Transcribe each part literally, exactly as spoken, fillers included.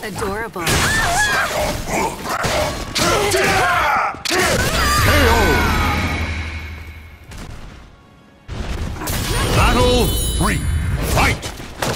Adorable. K O! Battle three. Fight!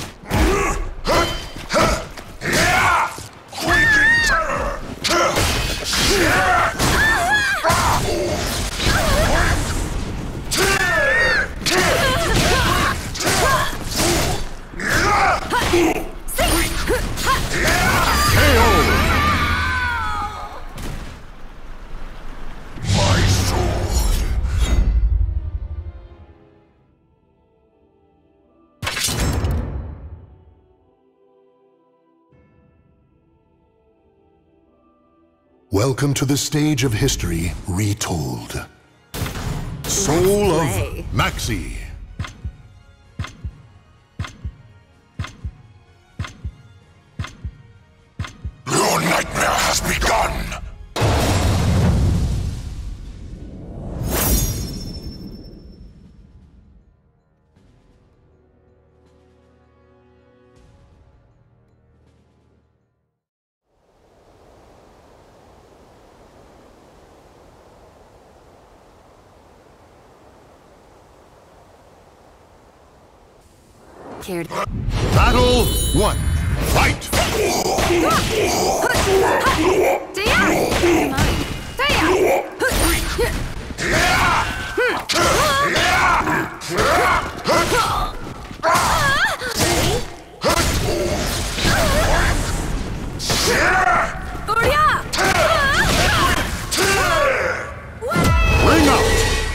Welcome to the stage of history retold. Soul of Maxi. Your nightmare has begun! Cared. Battle one. Fight! Ring out!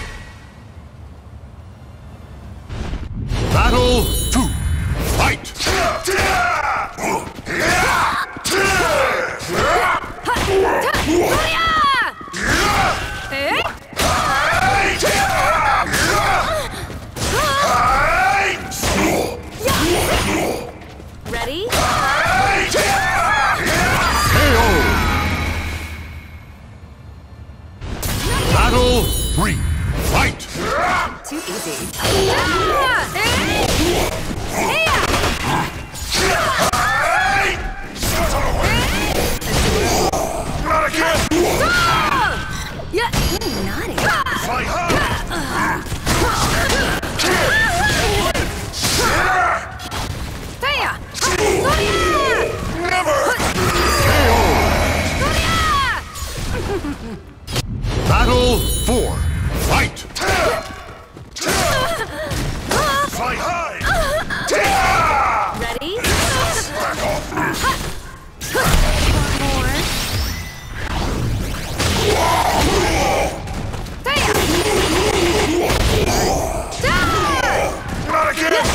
Battle two. Fight! Ready? K O! Battle three. Fight! Too easy. Not again! Yeah, naughty. Fight hard! Never! K O! Battle four. Fight! Fight high! Ready? Back off! More. Not again!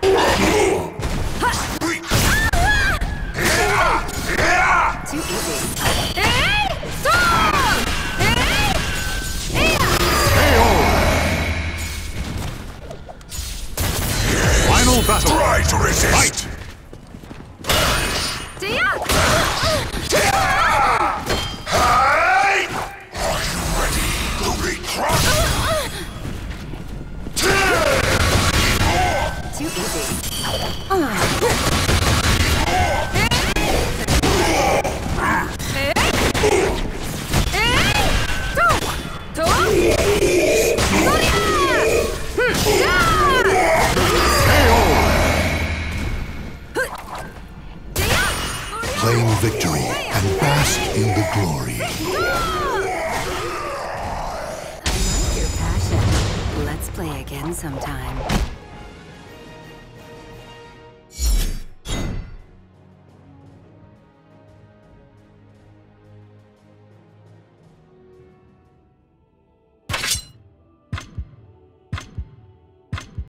Too easy. Final battle. Try to resist! Fight! Hey! Are you ready to be crushed? Too easy. Claim victory and bask in the glory. I like your passion. Let's play again sometime.